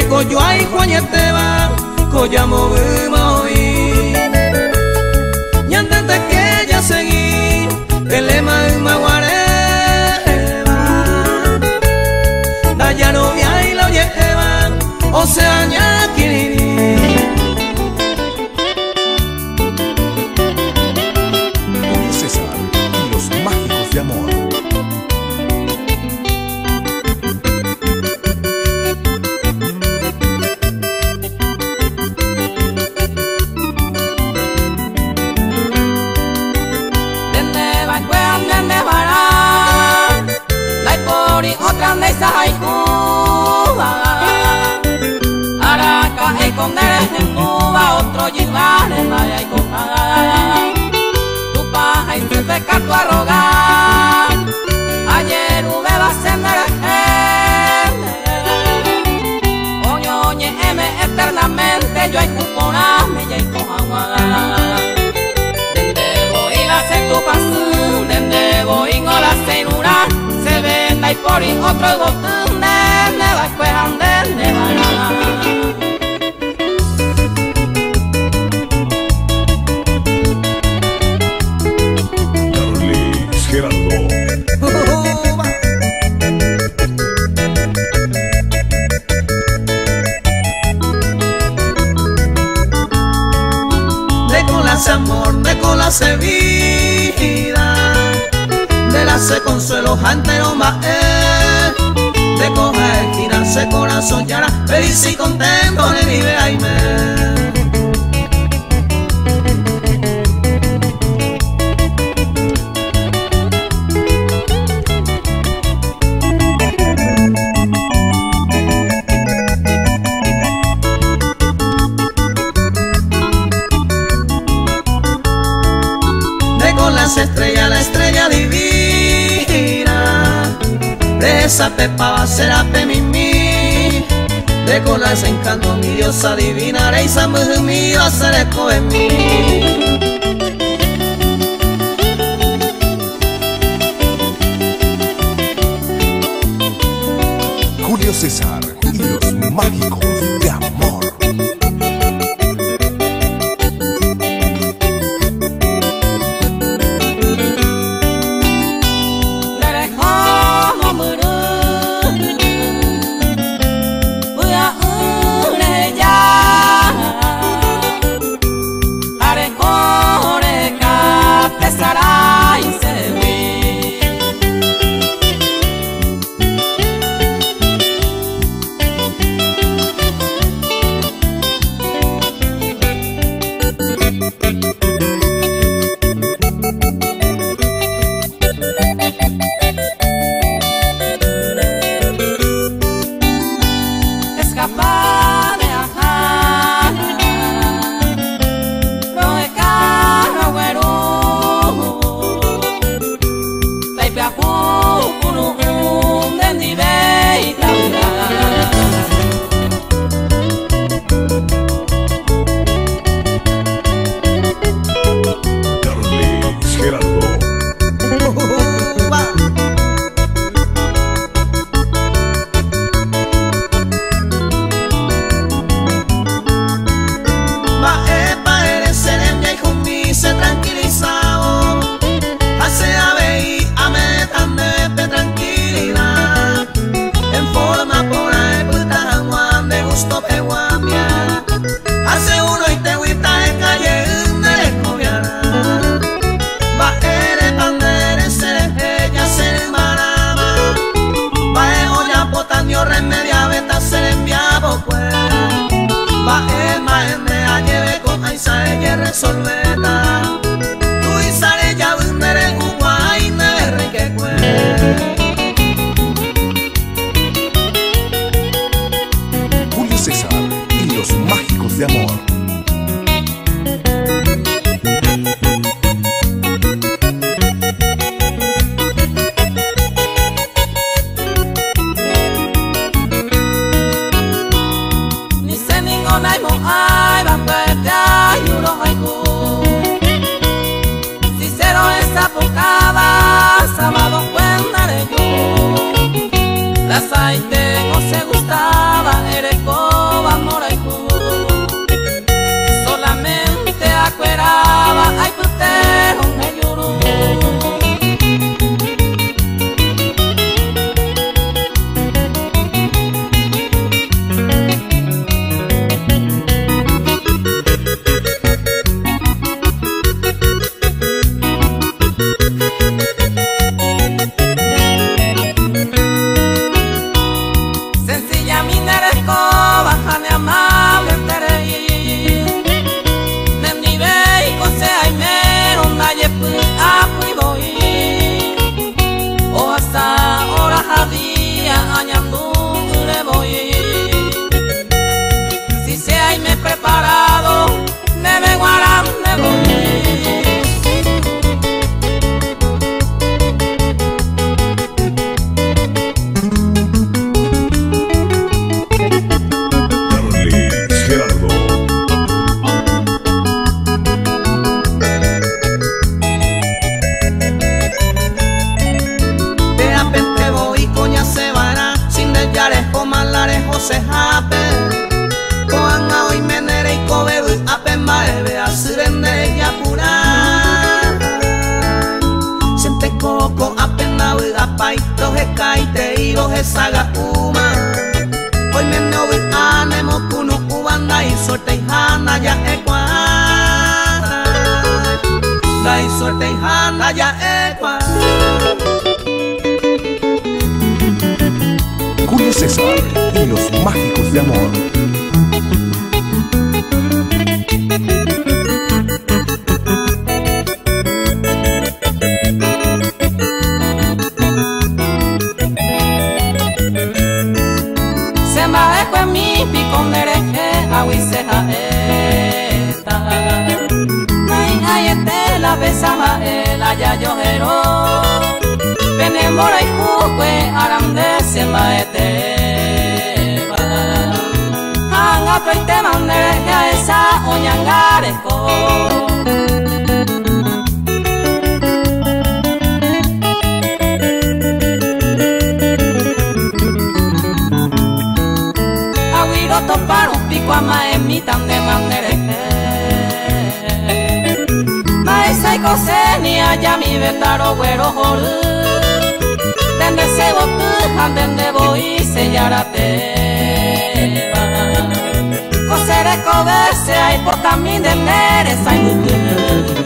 Koyo ai kuanyeteba Koyamo moi Ñandante que ya seguí El lema maguareba Daya novia y lo llevan O sea ñaquiri Julio César y los mágicos de amor. Otra mesa hay Cuba, Araca y Condere en Cuba, otro llevar en Maya y Coja. Tu paja y se peca tu arrogar, ayer hube va a ser oñoñe M eternamente, yo hay cuponame y hay coja. Dende voy a hacer tu paso, dende voy a la cenura. Y por ahí otro botón de va esperando de banana. Carlis Gerardo. De colas amor, de colas vida. De la se consuelo jantero más de coger, girarse corazón y ahora feliz y contento le vive Aime. De con las estrellas, la estrella divina. De esa pepa va a ser a mimi. De colas encanto mi diosa divina. Reisa mi va a ser eco en mí. Julio César y los mágicos de amor. Solveta, tú y sale ya vender el Uruguay, me que Julio César y los mágicos de amor. Ni sé ningún ay mo ay va a y uno ay esta pocada sábado cuéntale yo. La saite no se gustaba, eres pai, los escaite y los esagauma. Hoy me novi anemo kuno ubanda y suerte y hana ya equa. Da y suerte y hana ya equa. Julio César y los mágicos de amor. Se mabeco en mi picondere aguiseja esta. Ay este la besama el ayayojero. Penemora y juque arande se maeteba. Anga toite mandere a esa oñangareco. Para un pico a maemitan de mandereje. Maesa y cosenia ya mi betaro güero joru. Dende se botujan, dende voy sellarate. Cosere cobese hay por también de neres hay mujer.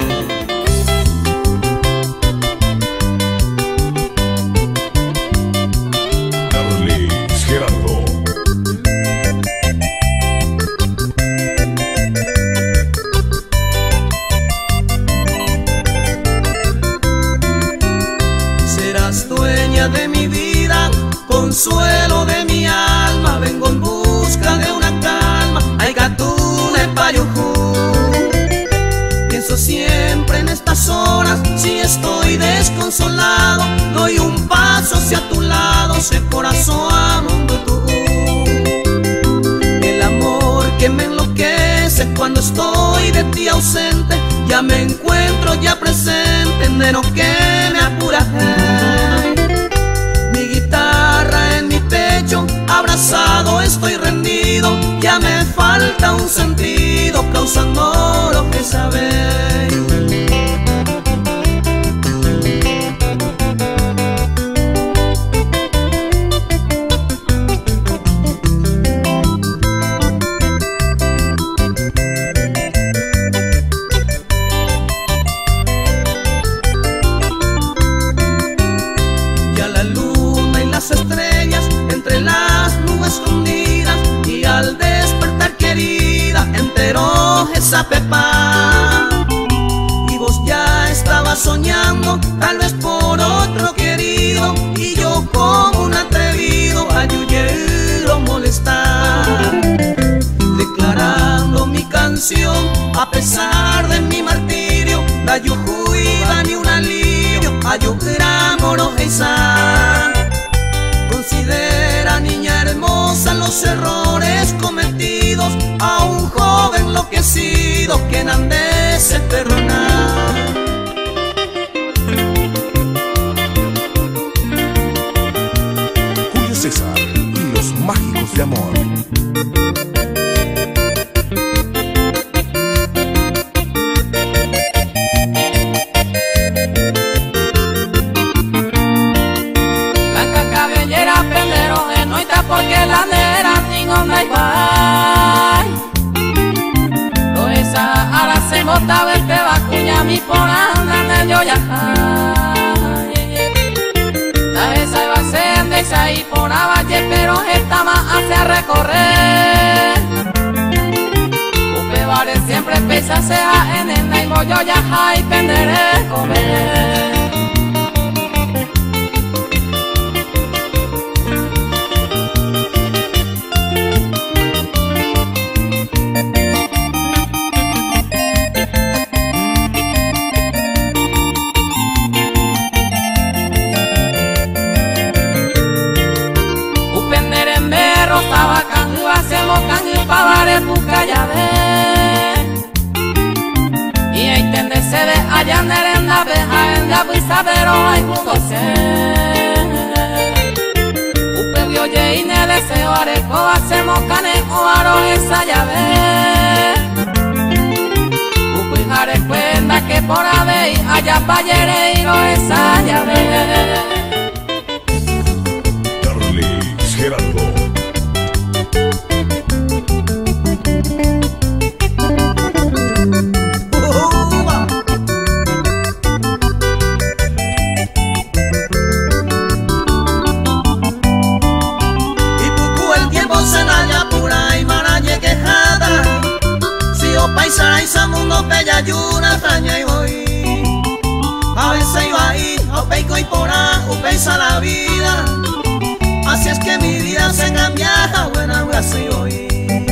De mi vida, consuelo de mi alma, vengo en busca de una calma. Ay, catune payujú. Pienso siempre en estas horas, si estoy desconsolado, doy un paso hacia tu lado, sé corazón a mundo tú. El amor que me enloquece cuando estoy de ti ausente, ya me encuentro ya presente, neno que me apura. Abrazado estoy rendido, ya me falta un sentido, causando lo que sabéis. Ya la luna y las estrellas entre las nubes escondidas, y al despertar querida enteró esa pepa. Y vos ya estabas soñando, tal vez por otro querido, y yo como un atrevido a yuyero molestar, declarando mi canción a pesar de mi martirio. La yujuida ni un alivio, ayugra moro eisa. Considera, niña hermosa, los errores cometidos a un joven enloquecido que nande se perdonar. Julio César y los mágicos de amor. Porque la nera tengo una igual. Lo esa ahora se mota el que vacuña mi por anda de yo ya. La esa iba a ser de esa y por avalle, pero esta más hace recorrer. Upe vale siempre pesa sea en el naibo yo ya y penderé comer. Y ahí tende se ve allá en la abeja en la brisa pero hay mundo ser. Upe oye y ne deseo areco hacemos cane o aro esa llave. Upe jare cuenta que por ave y allá pa' yereiro esa llave. Isa mundo bella yuna extraña y voy. A veces iba ahí, a peico y por ahí, upeiza la vida. Así es que mi vida se cambia, buena así voy.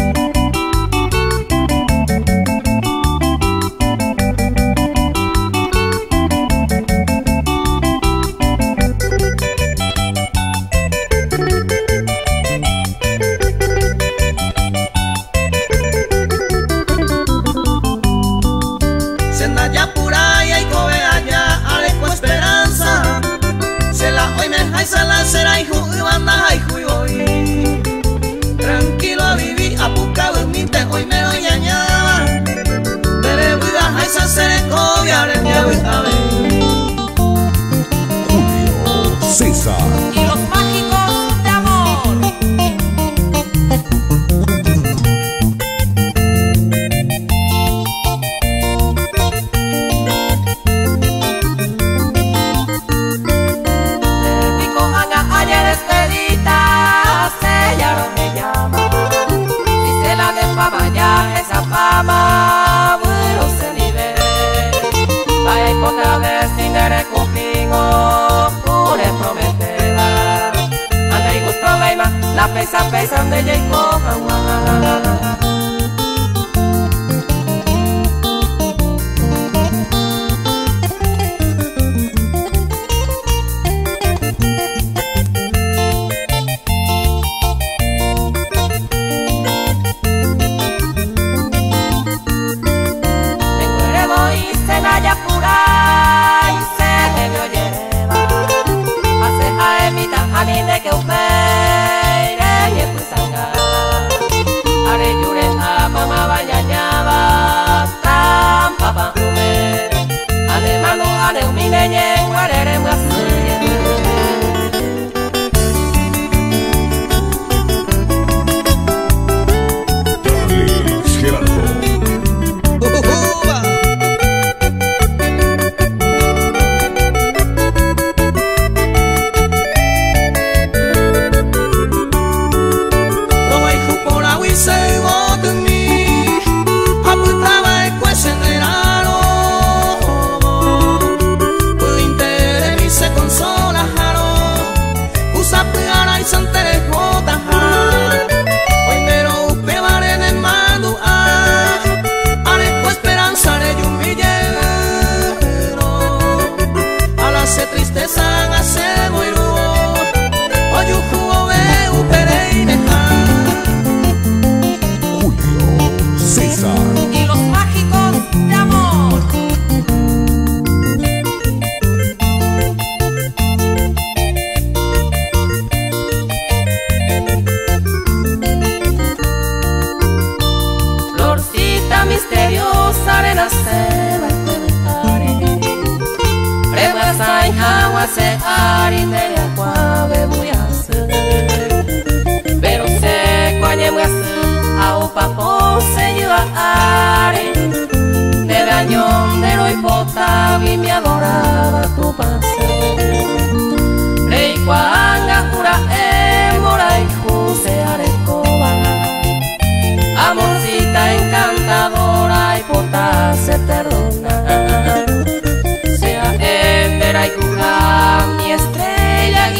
Tranquilo a vivir, a buscar un minte, hoy me doy añada. Dele vida, a esa se cobia, de mi abuela. Julio César y los mágicos de amor. Esa fama, bueno, se libere. Vaya y otra vez sin ver conmigo, pure prometela. Anda y gusto veima, la pesa de ella y coja. Se arinde kwa bebu yase pero se kwanye mwase au papo se yuva are debe añón de lo hipota y me adoraba tu pase rey kwanga cura mora y juse arecoba amorcita encantadora hipota se perdona sea endera y cuja mi estrella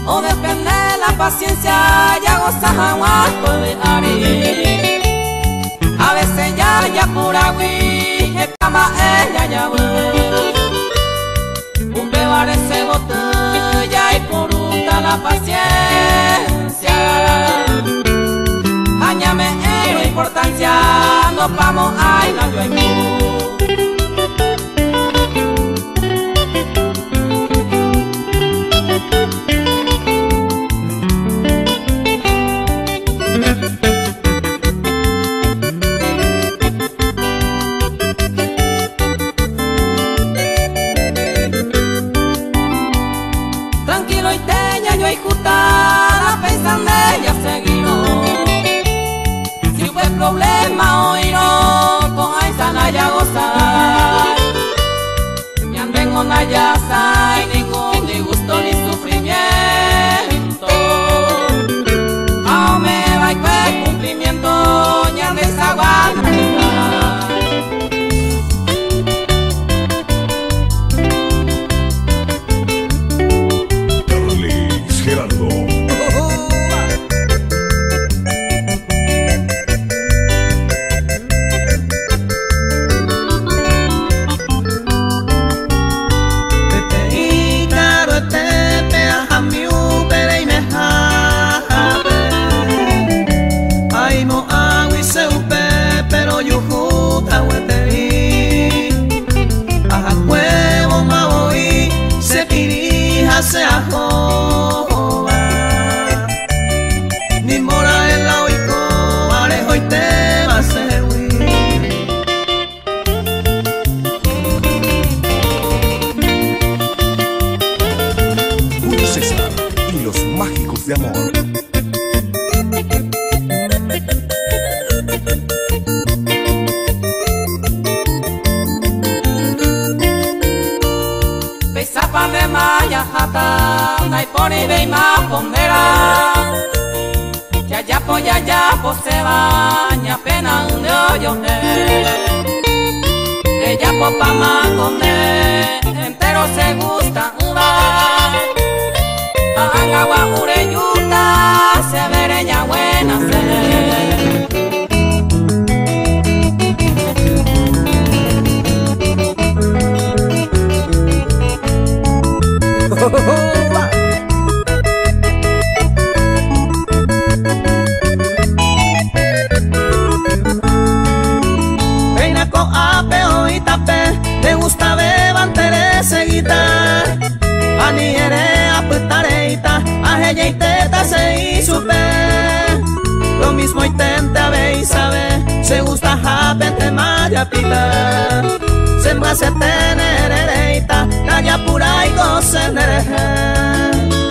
o depende la paciencia, ya goza jamás puede ari. A veces ya pura gui, cama ella ya ve. Un bebare se botella y por uta la paciencia. Añame la importancia, no vamos a ir a yo. Tranquilo y teña yo y jutada pensando ella seguirá. Si fue problema hoy no con Aizana ya gozar. Me anden con ya sai ningún disgusto ni sufrimiento. Aún me va y fue cumplimiento ya desaguanta. Se ajoba ni mora en la oico arejo y te va a ser Julio César y los mágicos de amor. Pesa de maya jata, nay poni de ima pondera. Ya po se baña pena un hoyo ella po pa mangonde, entero se gusta uva. Agua ureyuta, se vereña buena se. Reina con apeo y tape, le gusta beban tereseguita. Ani ere aputareita, ajeya y teta se y supe. Lo mismo intente a ver y sabe, se gusta japete maya pita. Se me hace tener ereita, talla pura y goce nereje.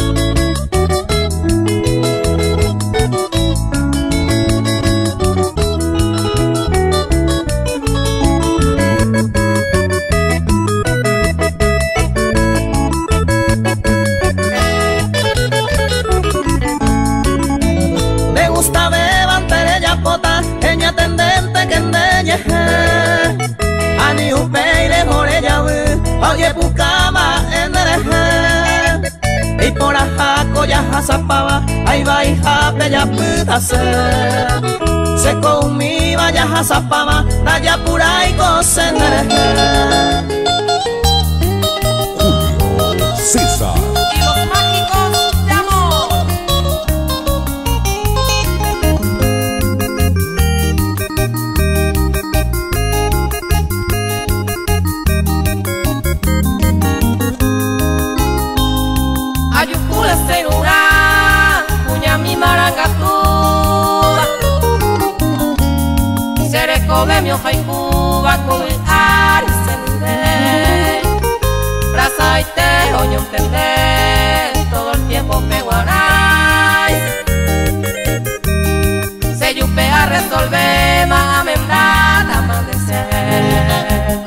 Le gusta beban terella pota, eña tendente que endeñeje. Ani upeire morella oye pucama en dereje. Y por ajaco ya jasapaba, ahí va y jape ya puta se con mi vaya jasapaba, talla pura y goce en dereje. Julio César Y los mágicos de amor. Ayucula serura, puña mi marangatuba. Sereco de mi hoja y cuba con el arice. Brasa y te oño entender todo el tiempo peguaray. Se yupe a resolver más membrana amanecer.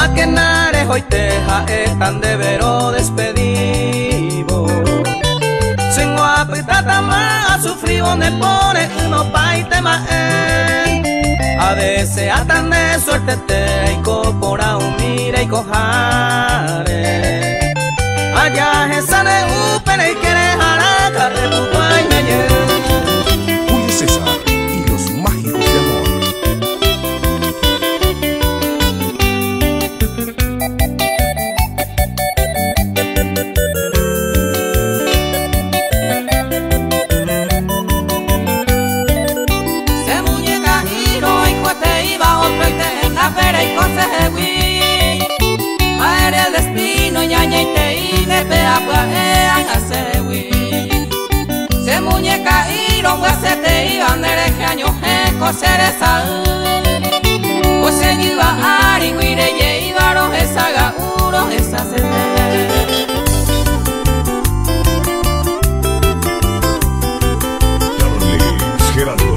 maquenares hoy teja están de vero despedido. Sengo apretata más sufrido ne pone uno paite más a desear tan de suerte te y copora un mire y cojare allá esa de upere y quiere jaraca de tu guayme. Julio César y los mágicos de amor. Se muñeca hiro y cuete iba otro y te en la feria y consejewi. Madre el destino ñaña y te ine pea puaean a sewi. Se muñeca hiro se te iba nereje año jeco cereza. Pues se iba ari guire ye iba roje saga uro esa se Carles Gerardo.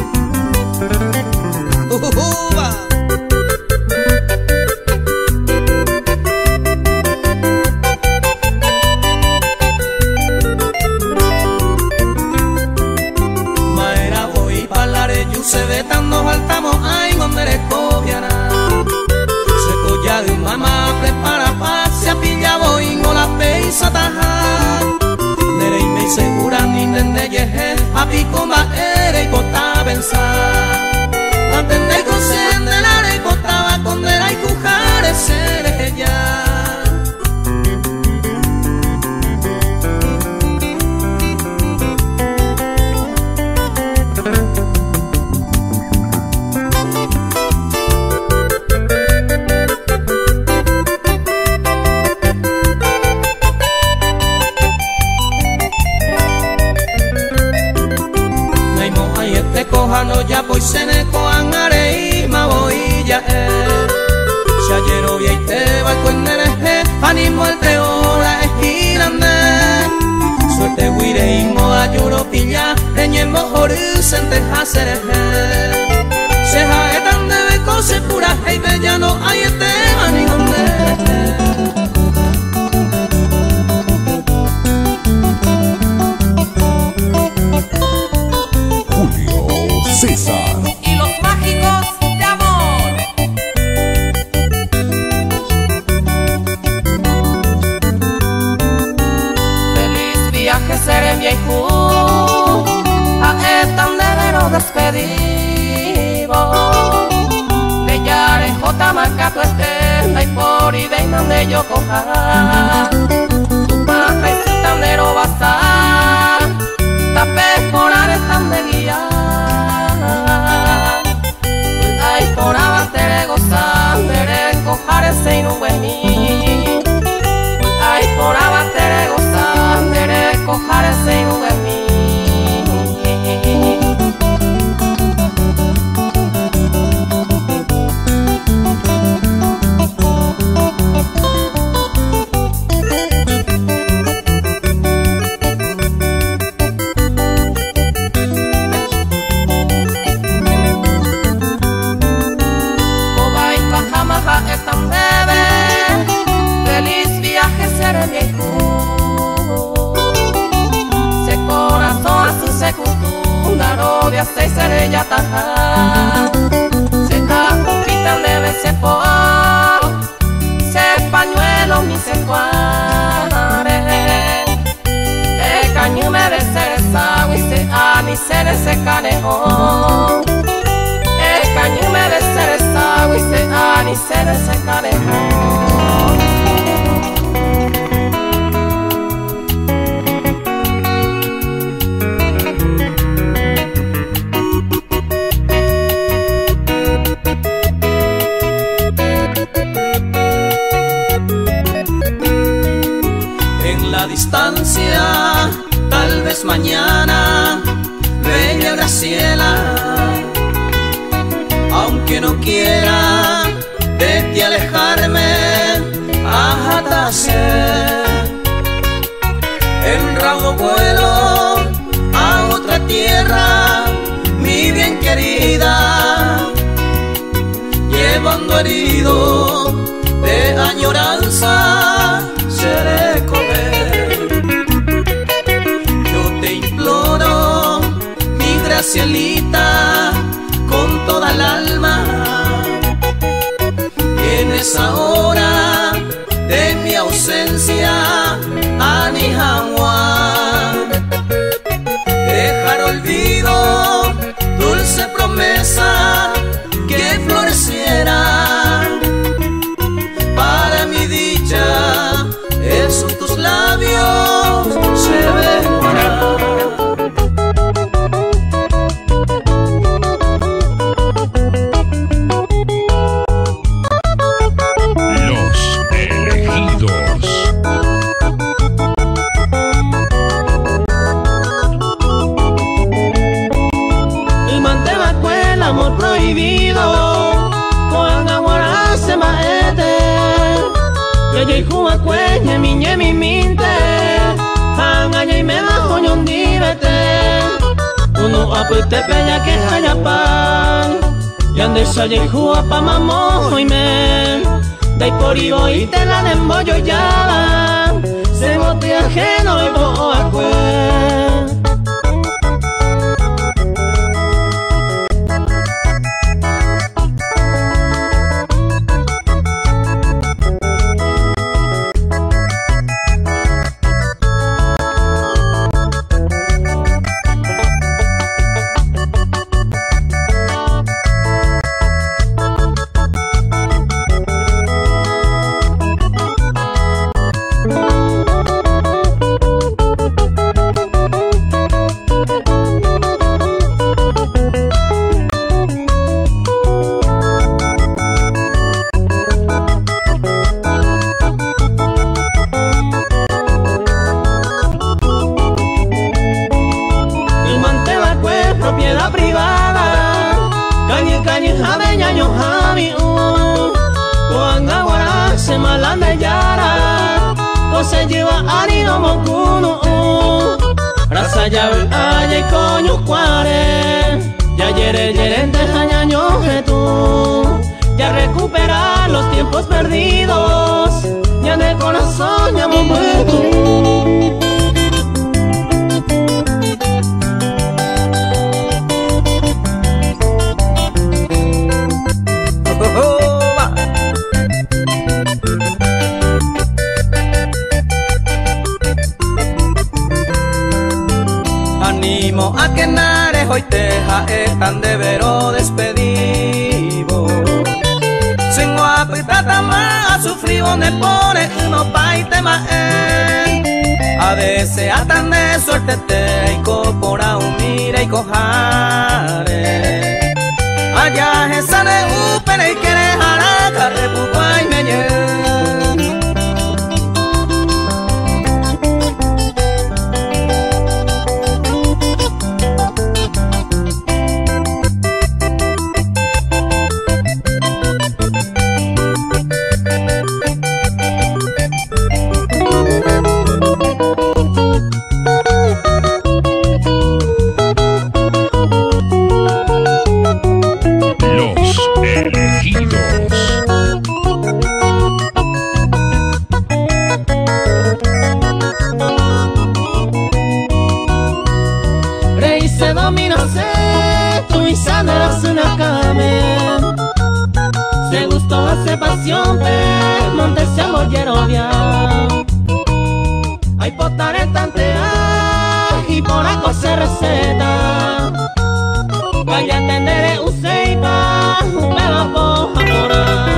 Maera voy parlare yo se ve tan nos faltamos ay donde le copiará. Se colla de mamá prepara paz se apilla voy no la peisa taja. Nere y me segura ni nende yeje a pico ma ere y bota pensar. Atende y cosende la re y botaba con nera y cujare sere ya. No ya voy se ne coan are y ma voy ya si ayer obvia y te va con nereje animo el te hora esquilande suerte guire y moda lloro pilla reñembo horizonte hacereje se jae tan debe cose pura y bella no hay este manigón César y los mágicos de amor. Feliz viaje seré viejo a estan de vero despedido. De yare jota marca tu estenda y por y de donde yo coja. Tu paja y su tandero bastar, tapes por ares tan de guía. Ay, por abatere gozar, dere cojar ese inuemi. Ay, por abatere gozar, dere cojar ese inuemi. Feliz viaje seré viejo. Se corazón a su secunduna novia se seré ya taja. Se capitan debe se por se pañuelo mi se cuare. El caño me de ser esa y se ani ser ese canejo. El caño me de ser esa y se ani ser ese canejo. En la distancia, tal vez mañana, bella Graciela, aunque no quiera de ti alejarme, ajatase en raudo vuelo a otra tierra, mi bien querida, llevando herido de añoranza seré comer. Yo te imploro, mi Gracielita, con toda el alma, en esa hora de mi ausencia, Anijawa, dejar olvido, dulce promesa que floreciera. Para mi dicha, en tus labios se vendrá. Yay kuma kwenye minye miminte Hanganya imela honyon divete Uno apete peña que hayapan Yande sayay hua pa mamo hoime Dai porigo ite la nemboyo ya Se mote ajeno y bo akwe se lleva ari no mokuno rasa ya ay coño cuare ya yere de jañaño tú ya recuperar los tiempos perdidos ya en el corazón ya muerto. Animo a que nare hoy teja tan de vero despedido. Sin guapo y plata más sufrido ne pone uno paite más a desear tan de suerte te y copora humire y cojare. Allá esa de upere y quiere jaraca repupa y me se gustó hace pasión pe monte se amor bien hay potare tante y por algo se receta vaya a tener un seipa me va por amorar.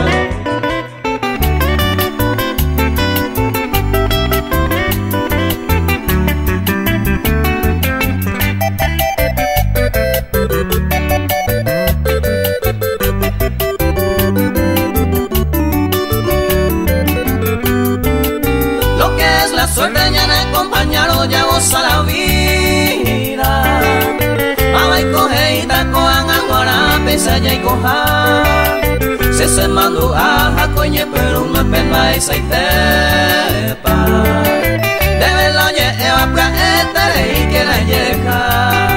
Suerte ya me acompañaron, ya goza la vida. Mama y coge y taco aguara, pesa ya y coja. Se mandó a jacoñe, pero una pena esa y tepa. De verlo lleva pra y que la llega.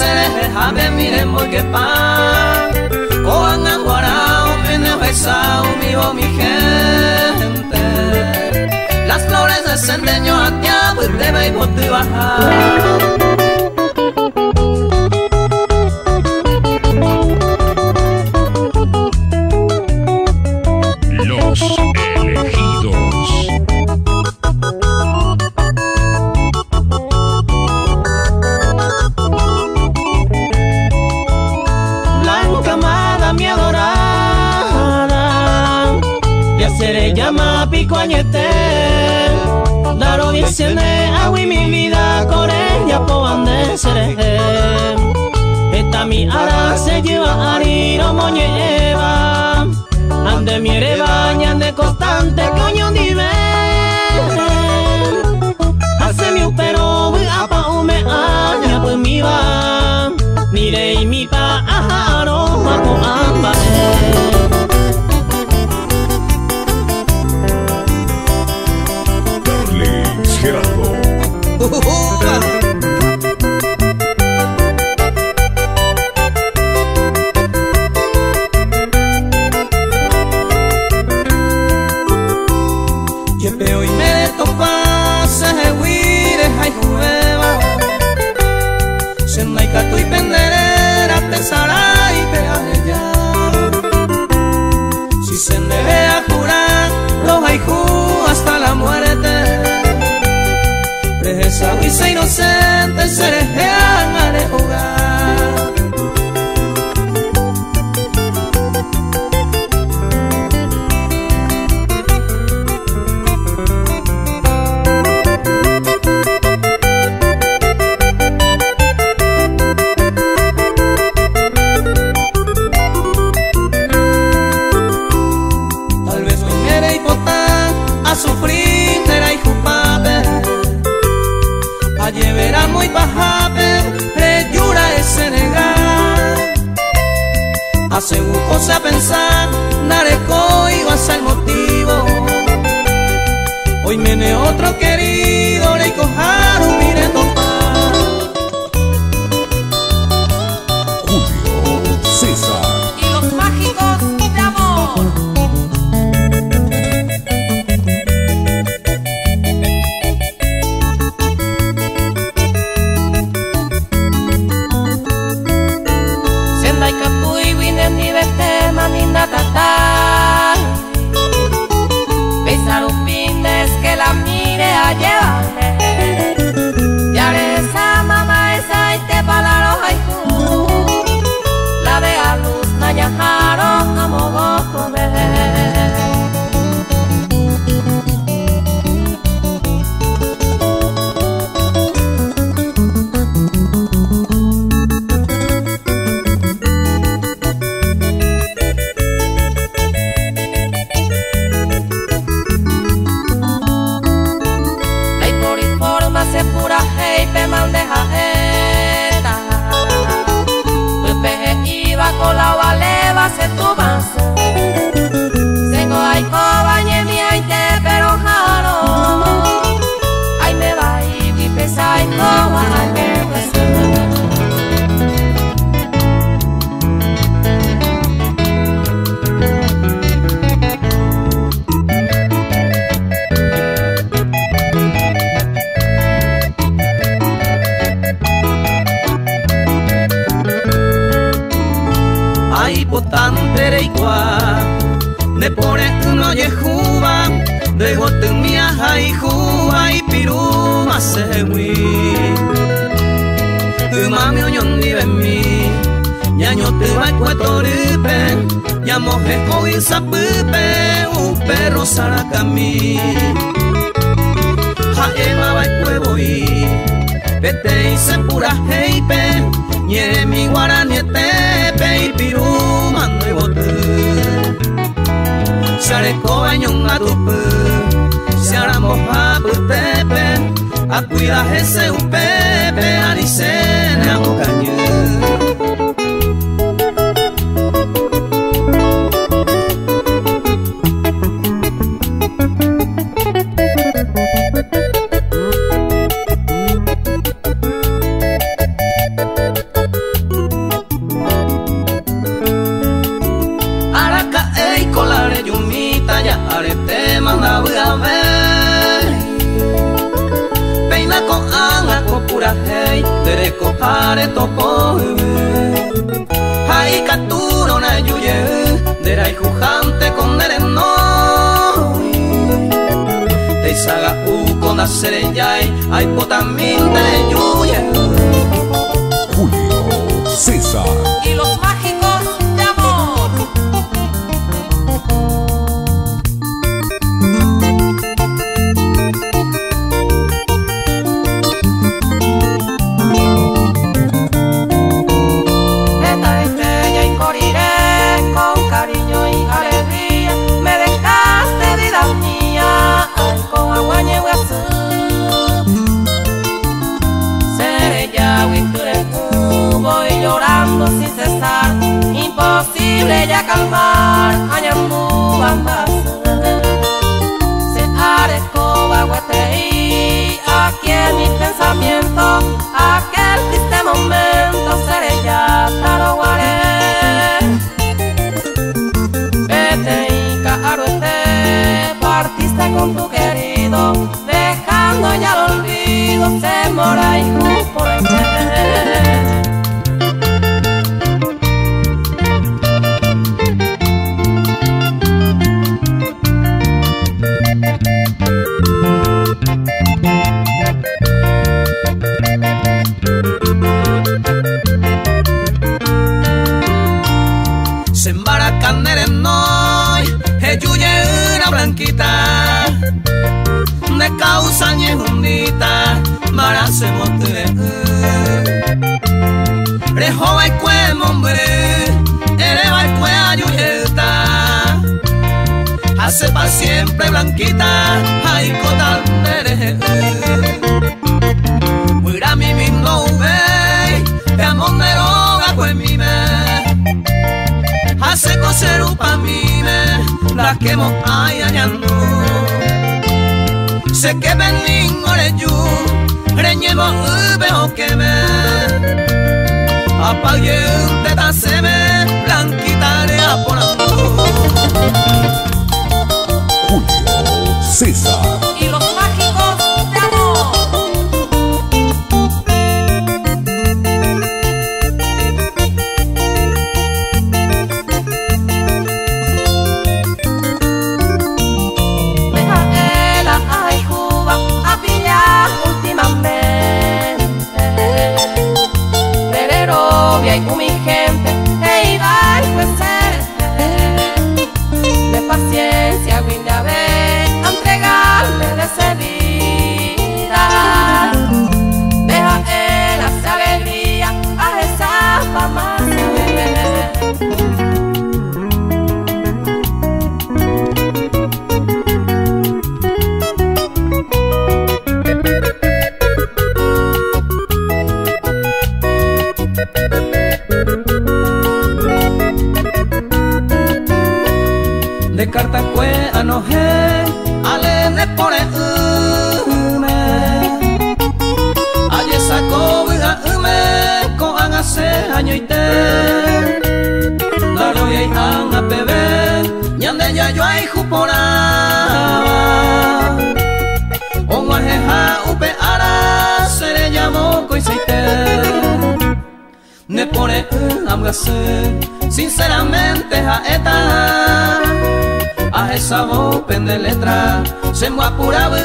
se jame miremos que pan Coan anguarao, meneo exao, mi gente Las flores de sendeño atiabo y te ve y bote bajar Daro diciende agua y mi vida corella po ande seré Esta mi ara se lleva ariro moñeva Ande miere baña ande constante coño nivel Hace mi upero voy a pa ume aña pues mi va Mire y mi pa ajaro maco amba Yepeo y me topa se huire hay jueva se no hay catu y penderera te sará y peaje ya si se debe a jurar los haiku hasta la muerte esa guisa inocente se dejan a de jugar Tal vez hoy me de hipotar a sufrir de hijo pape a llevar muy bajape, reyura es Senegal. Hace un cosa a pensar, nareco iba a ser motivo. Hoy viene otro querido, le cojaron, miren topar. Julio César y los mágicos de amor. Tata, besar un pines que la mire a llevar. Ya esa mamá esa y te palaro haiku. La de a luz nañajaro como gozo de. Con la valeva se tuban Sengo ay cobañe mi ay te pero jaro Ay me va y mi pesa ay coba ay me Tantere y cuá, de por esto no yejuba, de goten mi aja y juba y piruma se hui. Mami oñón ni ven mi, ñaño te va cuetoripe, ya moje hoy sapupe, un perro saracami. Jaema va cuevo y, vete y se pura heipe, ñe mi guarani tepe y piruma no bote. Se areco bañón a tupe, se hará moja tepe, a cuidar ese un pepe, a dicene a mocañe. la hey de cojare topo hay caturo na yuye de rai jujante con el no te saga u con la sereyay hay potamín de yuye Julio César y los mágicos de amor. Esta estrella y moriré con cariño y alegría. Me dejaste vida mía, ay con agua y seré ya voy llorando sin cesar, imposible ya calmar, añambu se arecoba guateí, aquí en mi pensamiento, aquel triste momento, seré ya taroguaré. Vete y caruete, partiste con tu querido, dejando ya el olvido, se mora y por el se embaracan en noy yuye una blanquita de causa ñejundita mara se mote rejoa y cue mombre eleva y cue ayuyeta hace pa siempre blanquita ay cotal nere muira mi no ve te amonderoga cue mi me hace coser upa mi me la quemo ay añando se que venin oreyu reñemo veo que me apague un teta se me blanquita le aponando Julio César y los mágicos de amor. Y con mi gente te iba a crecer de paciencia, guinde a ver, a entregarle de vida. Deja él hacer alegría a esa fama de carta cue anoje ale de pone aye sacó viga ko an hace año y te daro y an a bebé ñande ya yo ay jupora o majeja upe ara se le llamó coiseite ne pone amgase sinceramente a eta a esa voz pende letra se me apuraba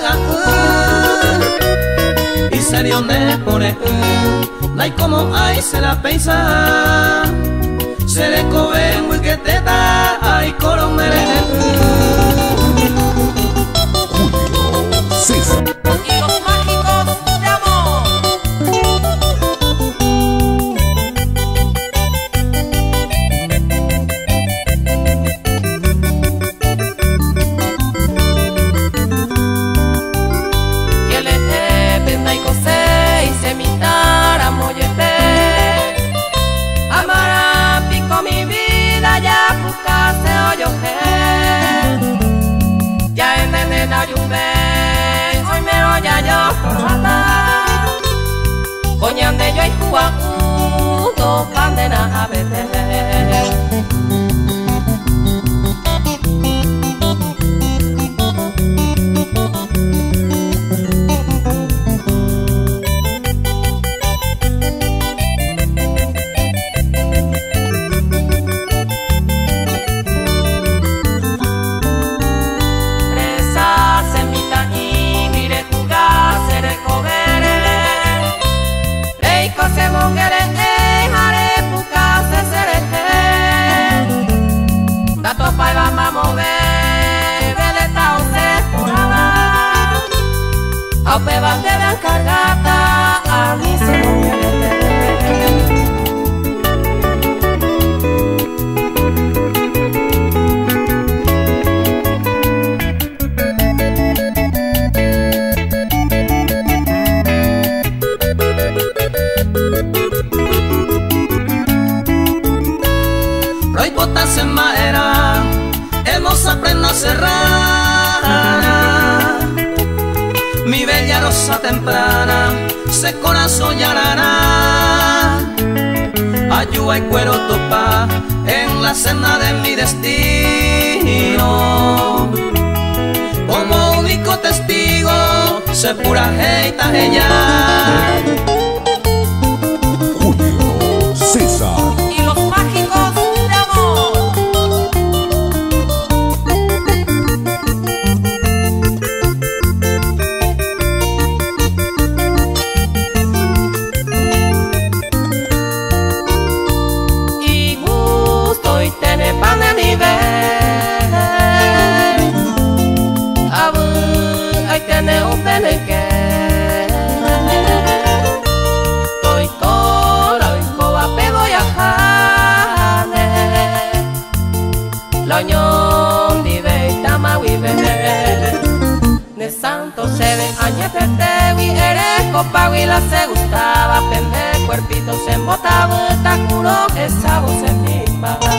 y serio ne pone no hay como hay se la pensa se le cobe muy que teta hay colomere Julio César y los mágicos de amor. Aupe bandera cargata, a mí se me viene. Roy botas en madera, hermosa prenda serrana, mi bella rosa temprana, se corazón llorará. Ayuda y cuero topa en la senda de mi destino. Como único testigo, se pura heita ella. Julio César. Y los mágicos de amor. Y gusto y tener pan de nivel. Hay tener un peneque. Estoy coro y coba pedo y ajane. La unión vive y tama vive. De santo se ven años de tewi, eres copa y la se gustaba. Pende cuerpito se embotaba, tacuro esa voz en mi mamá.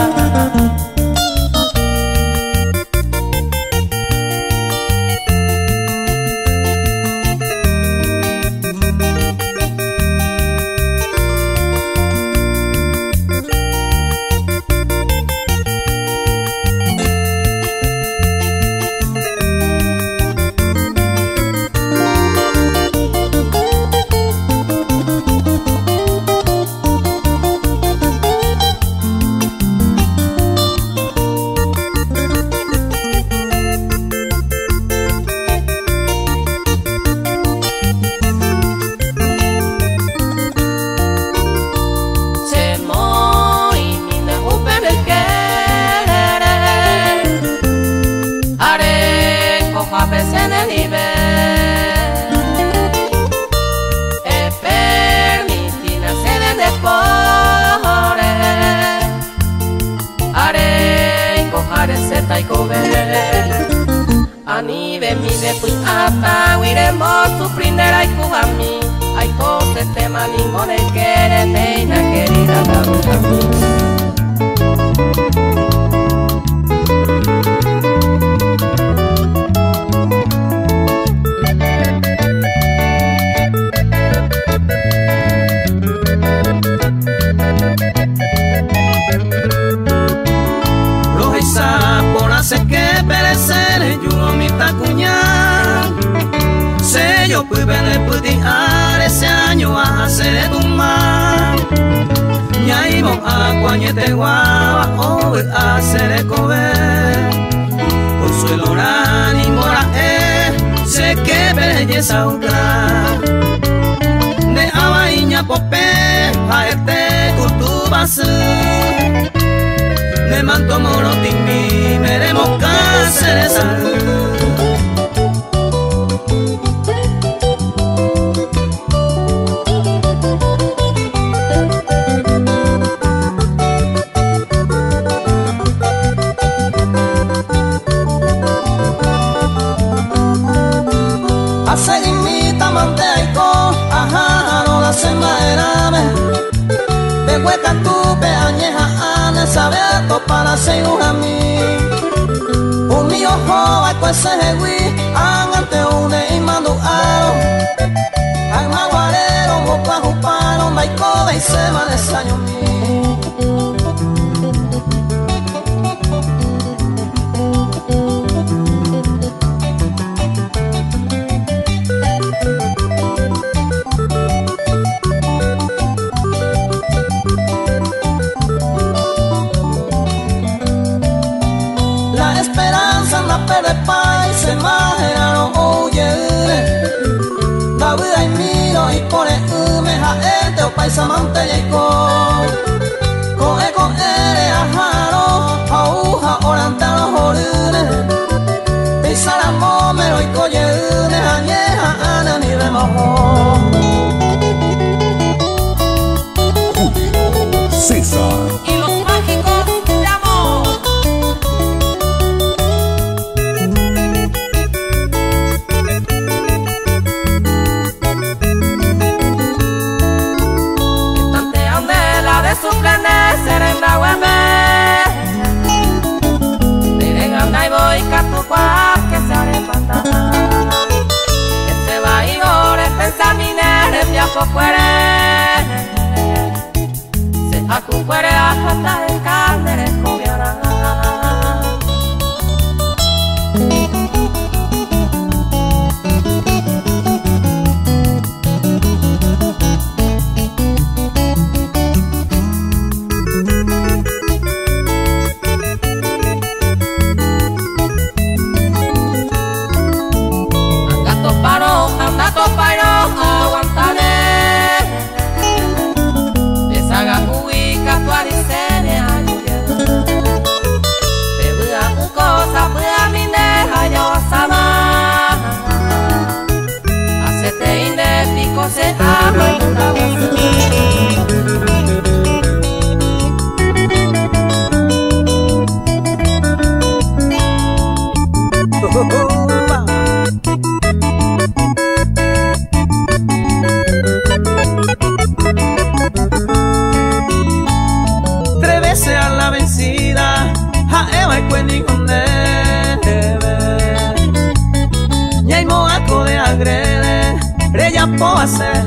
Ani de mi de pui apa, wiremos sufrinder ay kubami, ay cose tema ningún el quiere teina querida kami. Hace que perecer yo mi tacuña se yo pude pudiar ese año a hacer tu mar ya iba a cuañete guava o a hacer comer por su elorán y mora sé que belleza otra de abaiña popé a este cultubas de manto moro timbi, veremos Cáceres hace guimita manteico, ajá, no la semana de hueca tu peañeja sabe para ser un amigo un mío joven pues se jegui ante une y mando aro al maguarero mopa jupano maico y se va de saño mi de paz se imaginaron oye la vida y miro y por el meja este o paisa mante y con ere ajaro auja orantano jorune pisara momero y coye añeja su plane serenda hueve Dereganda y voy catucua que se arepata Que se va y gore pensa minere viajo fuere Se acu fuere a jata de carne de cobiara se ama y una Tres veces a la vencida, a Eva y Cueni con neve. Ñay moaco de agrede. Ella puede hacer,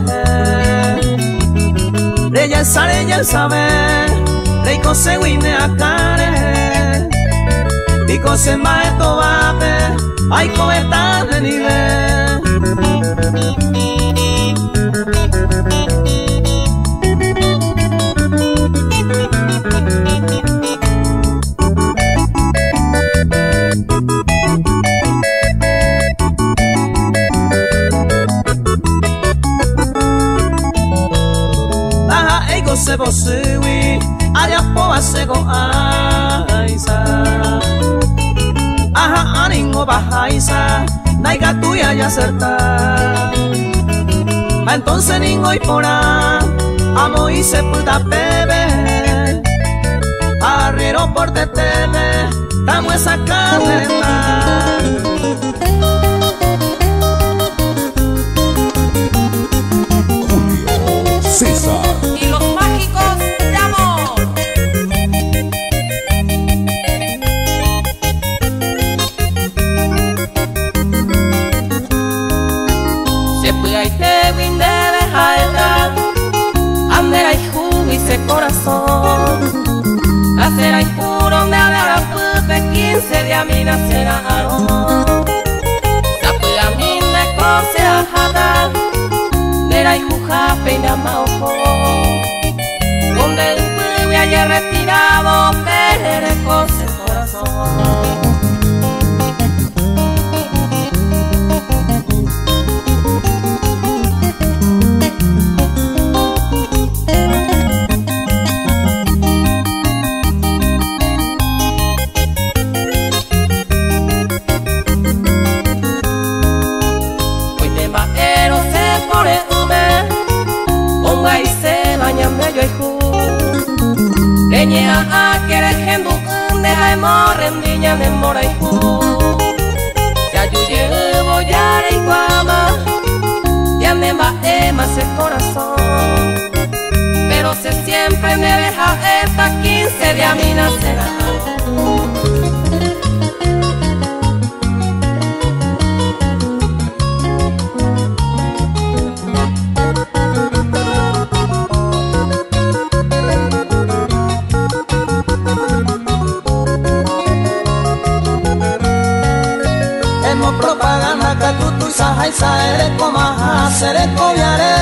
ella sale, ella sabe, Reiko se wine a care, Pico se va esto va a ay coeta de nivel. Se posui, allá poa se go aisa. Aha aningo bajaisa, naiga tuya ya acerta. Entonces ningo y pora, amo y se puta bebe. Arriero por tetele, tamo esa cadena. Julio César y los mágicos de amor. Se puede y te winde de jaeta, andera y jugo y se corazón. Hacer y puro me hablará pupe 15 de a mí nacerá arón. Se puede a mí me cose a jatar. Era y juja peina maojo donde el pueblo haya retirado perejos el corazón. Hoy te vaquero se pone yo y ju Leña a que regendu deja morren niña de mora y ju Ya yo llevo ya y guama y ande más el corazón Pero se siempre me deja esta 15 de a mí nacerá. Propaganda que tú saja y saere coma seré cobiare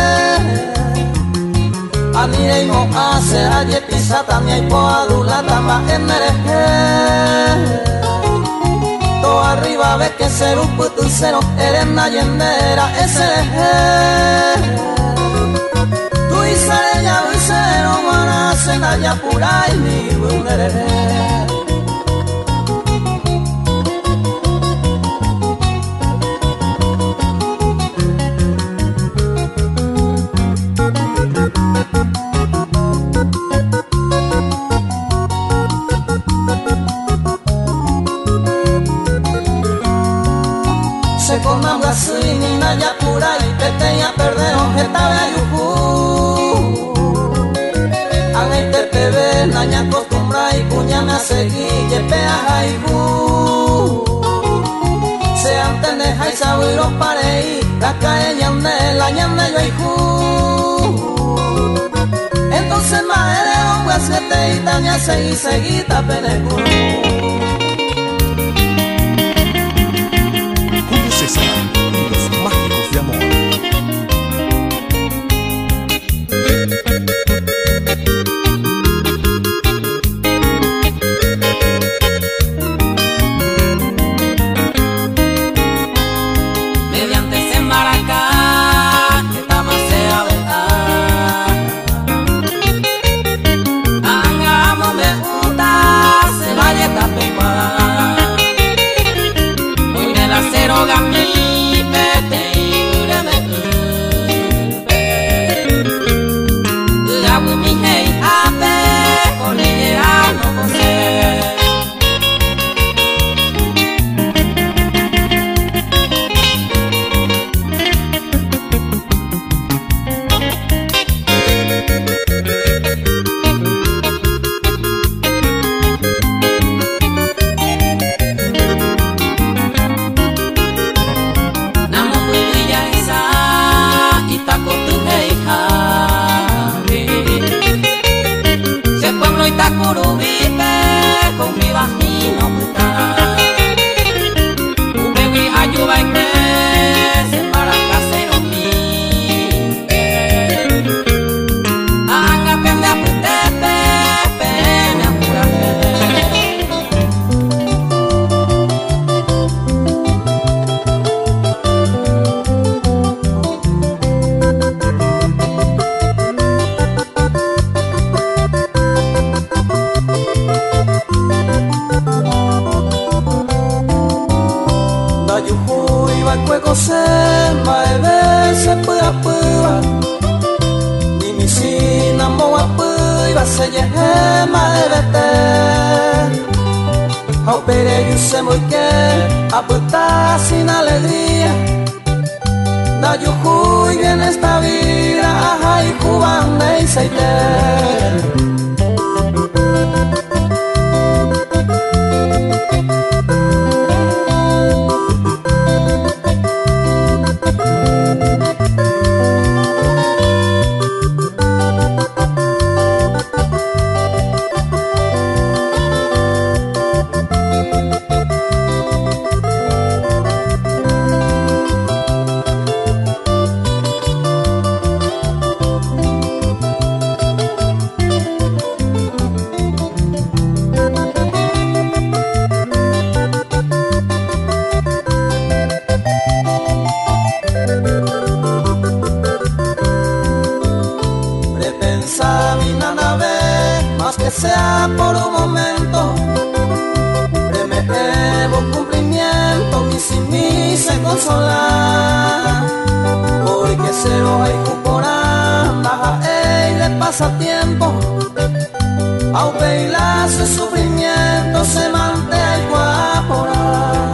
anire y mo hace aye pisa también y poadula tama emereje to arriba ve que ser un puto cero eres nayendera ese tú y sare ya y cero mana se naya pura y ni bunereje. Con agua suinina ya pura y peteña perdeo esta vez yuju Hagai te pebe, naña acostumbra y cuña me seguí, yepea jaigu. Se antene jai sabuiro parei, la cae ñande, la ñande yo aigu. Entonces maere onguas que te itaña seguí, seguí tapenecu. Julio César y los mágicos de amor. Sin alegría, da yujuy bien esta vida, ajá y cubande y seite. Sea por un momento, me un cumplimiento, mi sin mí se consola, porque se lo hay cuporanda, le pasa tiempo, aunque la su sufrimiento se mantenga guapora.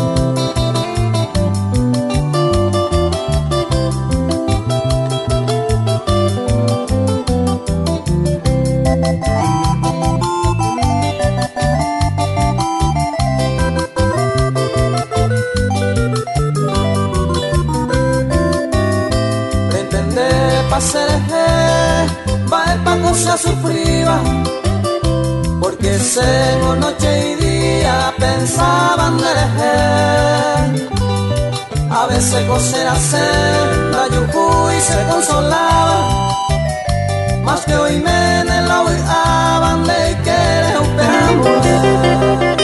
Va el paco se sufría, porque seno noche y día pensaban de elegir. A veces coser hacer la yuju y se consolaba, más que hoy me en la oigaban de querer un perro.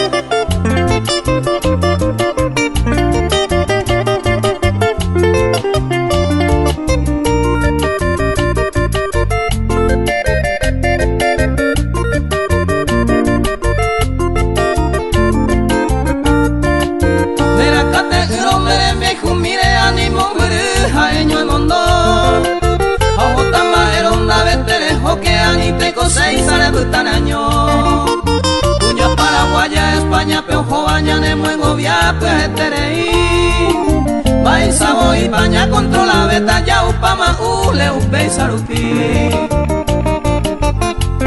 Puño Paraguaya, España, Peojo, Bañane, Muengo, Viape, Tereí. Baisabo y Baña, controla, Beta, Yaupama, Ule, Upe y Sarupi.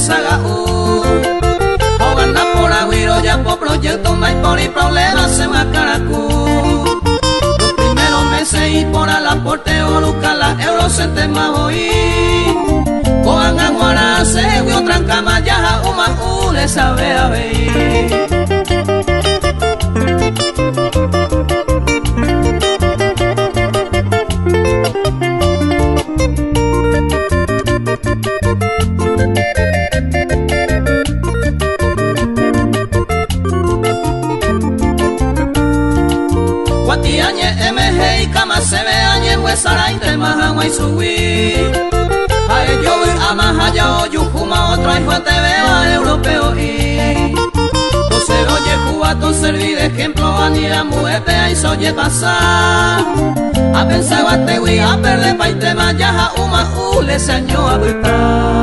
Sagaú. O anda por Agüiro ya por proyecto, no hay por y problemas se Macaracú. Los primeros meses y por al aporte o lucas la eurocente más oí. Coan aguara se huyo trancama ya uma le sabe a ver. Guatiañe MG y cama se ve añe huesara y te majan y subí. A ello a más allá o Yucuma otro hijo te veo a europeo y no se oye cubato servir de ejemplo a ni la muerte ahí se oye pasar. A pensar a te voy a perder pa' y te vayas a uma le se año a gritar.